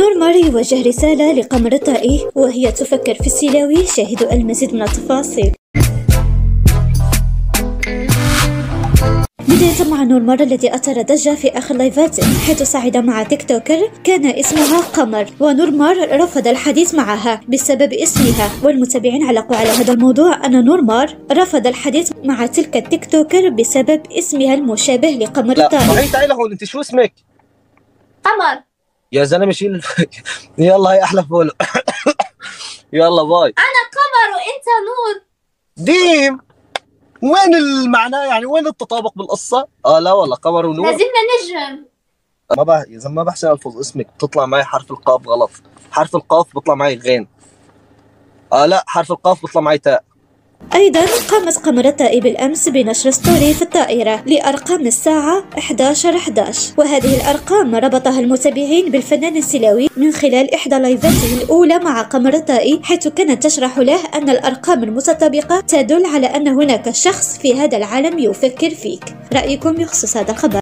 نورمار يوجه رسالة لقمر الطائي وهي تفكر في السلاوي. شاهدوا المزيد من التفاصيل. بداية مع نورمار الذي أثار ضجة في آخر لايفات حيث صعد مع تيك توكر كان اسمها قمر، ونورمار رفض الحديث معها بسبب اسمها، والمتابعين علقوا على هذا الموضوع أن نورمار رفض الحديث مع تلك التيك توكر بسبب اسمها المشابه لقمر الطائي. لا تعالي هون، انت شو اسمك؟ قمر يا زلمه شيل يلا هي احلى فولو يلا باي. انا قمر وانت نور. ديم وين المعنى يعني؟ وين التطابق بالقصه؟ لا والله قمر ونور لازمنا نجم. يا زلمه ما بحسن الفظ اسمك، بتطلع معي حرف القاف غلط، حرف القاف بيطلع معي غين. لا حرف القاف بيطلع معي تاء. أيضا قامت قمر الطائي بالأمس بنشر ستوري في الطائرة لأرقام الساعة 11:11، وهذه الأرقام ربطها المتابعين بالفنان السلاوي من خلال إحدى لايفاته الأولى مع قمر الطائي، حيث كانت تشرح له أن الأرقام المتطابقة تدل على أن هناك شخص في هذا العالم يفكر فيك. رأيكم بخصوص هذا الخبر؟